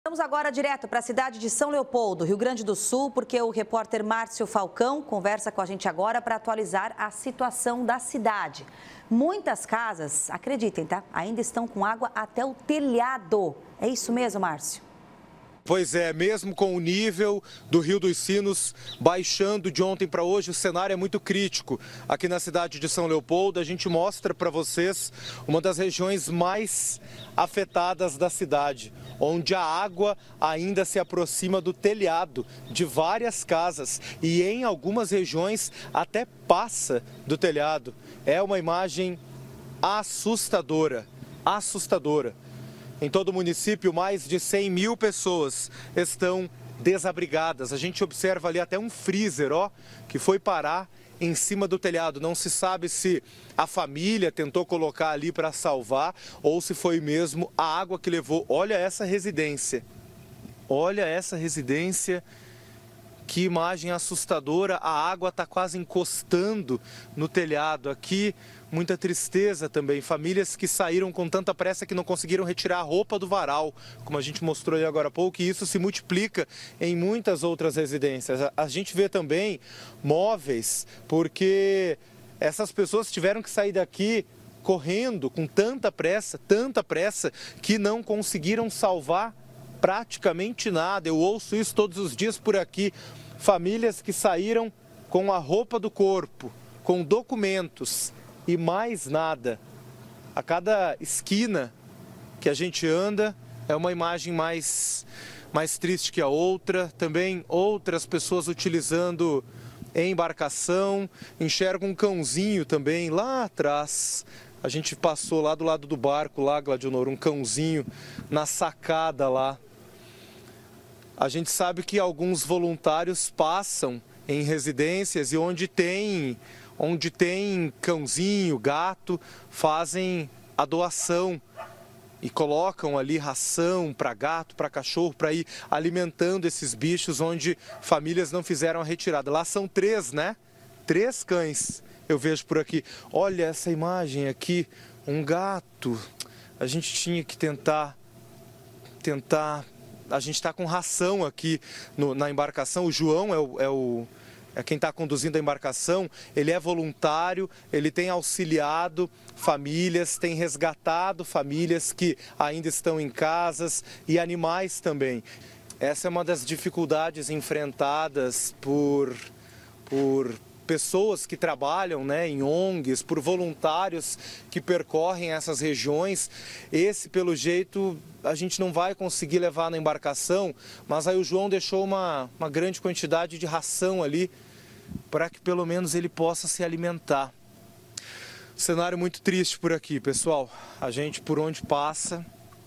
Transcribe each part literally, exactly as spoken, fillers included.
Vamos agora direto para a cidade de São Leopoldo, Rio Grande do Sul, porque o repórter Márcio Falcão conversa com a gente agora para atualizar a situação da cidade. Muitas casas, acreditem, tá? Ainda estão com água até o telhado. É isso mesmo, Márcio? Pois é, mesmo com o nível do Rio dos Sinos baixando de ontem para hoje, o cenário é muito crítico. Aqui na cidade de São Leopoldo, a gente mostra para vocês uma das regiões mais afetadas da cidade, onde a água ainda se aproxima do telhado de várias casas e em algumas regiões até passa do telhado. É uma imagem assustadora, assustadora. Em todo o município, mais de cem mil pessoas estão desabrigadas. A gente observa ali até um freezer, ó, que foi parar em cima do telhado. Não se sabe se a família tentou colocar ali para salvar ou se foi mesmo a água que levou. Olha essa residência. Olha essa residência. Que imagem assustadora. A água está quase encostando no telhado. Aqui, muita tristeza também. Famílias que saíram com tanta pressa que não conseguiram retirar a roupa do varal, como a gente mostrou aí agora há pouco, e isso se multiplica em muitas outras residências. A gente vê também móveis, porque essas pessoas tiveram que sair daqui correndo com tanta pressa, tanta pressa, que não conseguiram salvar praticamente nada. Eu ouço isso todos os dias por aqui. Famílias que saíram com a roupa do corpo, com documentos e mais nada. A cada esquina que a gente anda é uma imagem mais, mais triste que a outra. Também outras pessoas utilizando embarcação. Enxergo um cãozinho também lá atrás. A gente passou lá do lado do barco, lá, Gladionor, um cãozinho na sacada lá. A gente sabe que alguns voluntários passam em residências e onde tem, onde tem cãozinho, gato, fazem a doação e colocam ali ração para gato, para cachorro, para ir alimentando esses bichos onde famílias não fizeram a retirada. Lá são três, né? Três cães eu vejo por aqui. Olha essa imagem aqui, um gato. A gente tinha que tentar, tentar... A gente está com ração aqui no, na embarcação. O João é, o, é, o, é quem está conduzindo a embarcação. Ele é voluntário, ele tem auxiliado famílias, tem resgatado famílias que ainda estão em casas e animais também. Essa é uma das dificuldades enfrentadas por, por pessoas que trabalham, né, em O N Gs, por voluntários que percorrem essas regiões. Esse, pelo jeito, a gente não vai conseguir levar na embarcação, mas aí o João deixou uma, uma grande quantidade de ração ali para que pelo menos ele possa se alimentar. Cenário muito triste por aqui, pessoal. A gente, por onde passa,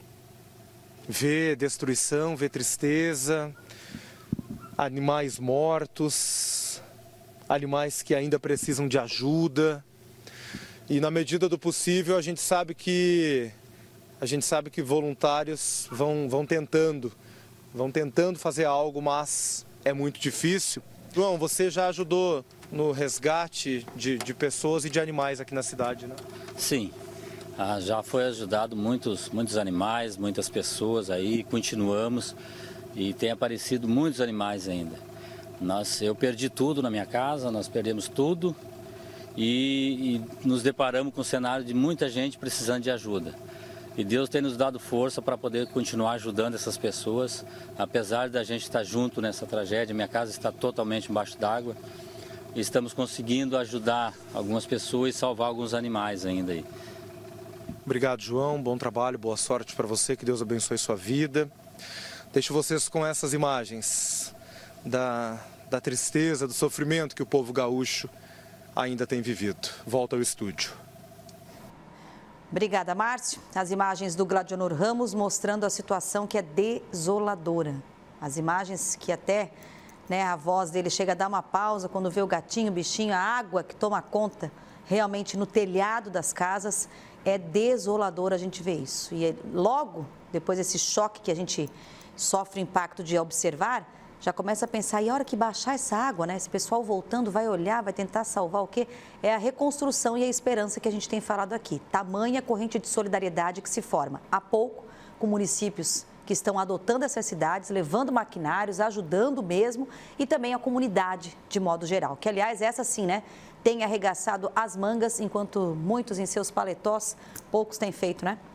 vê destruição, vê tristeza, animais mortos, animais que ainda precisam de ajuda. E na medida do possível a gente sabe que a gente sabe que voluntários vão, vão tentando, vão tentando fazer algo, mas é muito difícil. João, você já ajudou no resgate de, de pessoas e de animais aqui na cidade, né? Sim, ah, já foi ajudado muitos, muitos animais, muitas pessoas aí, continuamos e tem aparecido muitos animais ainda. Nós, eu perdi tudo na minha casa, nós perdemos tudo e, e nos deparamos com um cenário de muita gente precisando de ajuda. E Deus tem nos dado força para poder continuar ajudando essas pessoas, apesar da gente estar junto nessa tragédia. Minha casa está totalmente embaixo d'água e estamos conseguindo ajudar algumas pessoas e salvar alguns animais ainda aí. Obrigado, João. Bom trabalho, boa sorte para você, que Deus abençoe sua vida. Deixo vocês com essas imagens da, da tristeza, do sofrimento que o povo gaúcho ainda tem vivido. Volta ao estúdio. Obrigada, Márcio. As imagens do Gladionor Ramos mostrando a situação que é desoladora. As imagens que até, né, a voz dele chega a dar uma pausa quando vê o gatinho, o bichinho, a água que toma conta realmente no telhado das casas. É desolador a gente ver isso. E logo, depois desse choque que a gente sofre o impacto de observar, já começa a pensar, e a hora que baixar essa água, né? Esse pessoal voltando vai olhar, vai tentar salvar o quê? É a reconstrução e a esperança que a gente tem falado aqui. Tamanha corrente de solidariedade que se forma. Há pouco, com municípios que estão adotando essas cidades, levando maquinários, ajudando mesmo e também a comunidade de modo geral. Que, aliás, essa sim, né, tem arregaçado as mangas, enquanto muitos em seus paletós, poucos têm feito, né?